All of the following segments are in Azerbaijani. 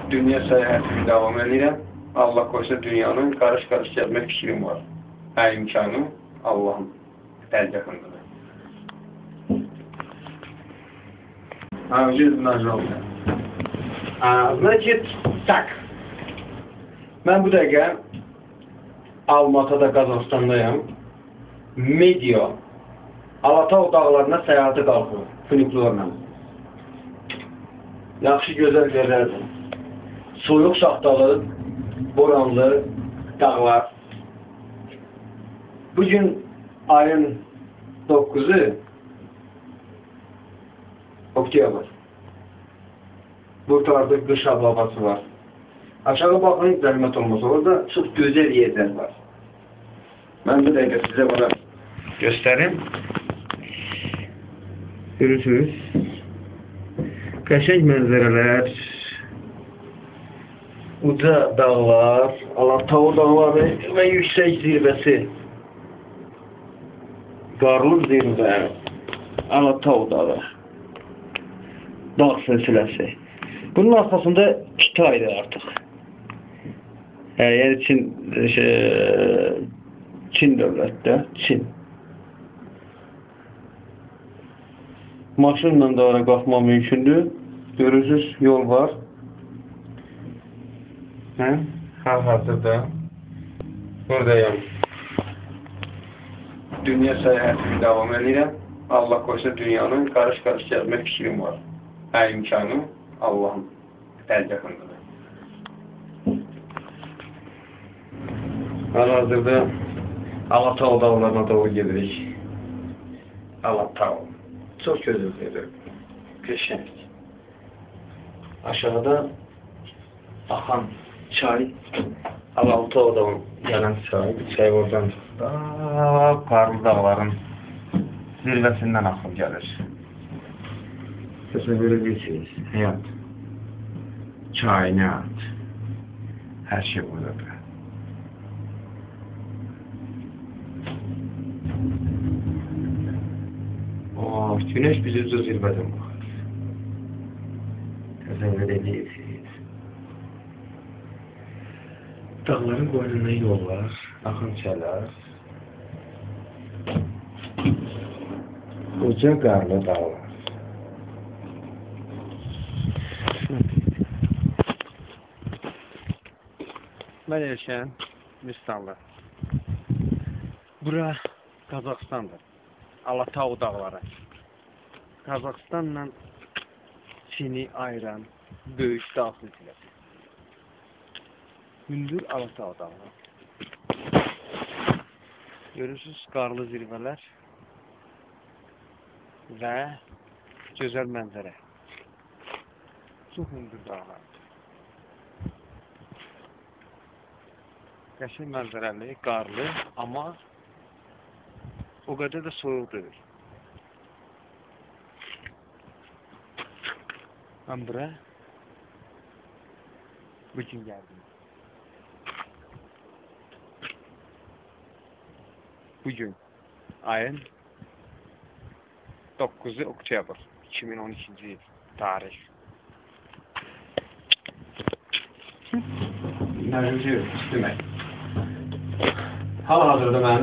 Dünya səyahətini davam edirəm. Allah qoysa dünyanın qarış-qarış gəlmək fikrim var. Hər imkanı Allahın tərcəfındadır. Значит, так. Mən bu dəqiqə Almatada, Qazaxstandayım. Media Alatau dağlarına səyahətə qalxır, füniklərlə. Yaxşı, gözəl yerlərdir. Soyuq şaxtalı, boranlı dağlar. Bugün ayın 9-u oktyabr. Bu tarafda qış havası var. Aşağı baxın, zəhmət olmasa. Orada çox gözəl yerlər var. Mən bir dəqiqə sizə bana göstərim. Görürsünüz. Qəşəng mənzərələr, uca dağlar, Alatau dağları və yüksək zirvəsi. Qarlı zirvə, Alatau dağı. Dağ silsiləsi. Bunun arxasında Kitaydır artıq. Yəni Çin dövlətdə, Çin. Maşınla da oraya qalxmaq mümkündür. Görürsünüz, yol var. Mən hal-hazırda buradayım. Dünya səyahətini davam edirəm. Allah qoysa dünyanın qarış-qarış gəlmək fikrim var. Hər imkanı Allahın tərcəfındadır. Hal-hazırda Alatau dağlarına doğru gedirik. Alatau. Çox gözəldir. Qəşəng. Aşağıda axan çay. Alatau'dan gələn çay. Çay oradan da Qarlı dağların zirvəsindən axıb gəlir. Təsəvvür edirsiniz. Həyat. Kainat. Hər şey buradadır. Güneş bizi uca zirvədən baxır. Təsəvvür edirsiniz. Dağların boynunda yollar, axın çaylar. Uca qarlı dağlar. Mən Elşən Müstanlı. Bura Qazaxstandır. Alatau dağları. Qazaxstanla Çini ayıran böyük dağ silsiləsi. Hündür Alatau dağları. Görürsünüz, qarlı zirvələr və gözəl mənzərə. Çox hündür dağlardır. Qəşəng mənzərəli, qarlı, amma o qədər də soyuq deyil. Mən bura bugün gəldim. Bugün ayın 9-u oktyabr 2012-ci il tarix. Demək. Hal-hazırda mən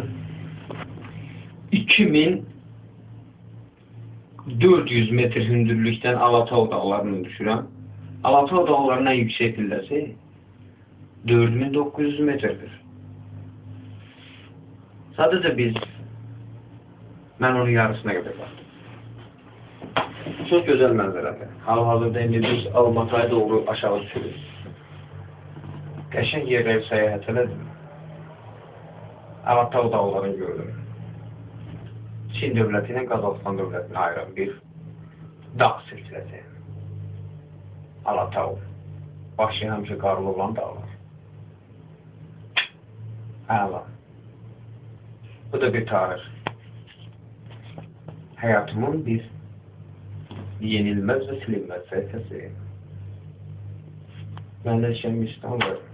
2400 metr hündürlükdən Alatau dağlarını düşürəm. Alatau dağlarının ən yüksək pilləsi 4900 metrdir. Sadəcə mən onun yarısına qədər baxdım. Çox gözəl mənzərədir. Hal-hazırda indi biz Almataya doğru aşağı düşürük. Qəşəng yerlər səyahət elədim. Alatau dağlarını gördüm. Çin dövləti ilə Qazaxstan dövlətini ayıran bir dağ silsiləsi. Alatau. Başı həmişə qarlı olan dağlar. Əla. Bu da bir tarix. Həyatımın bir yenilməz və silinməz səhifəsi. Mən də Elşən Müstanlı.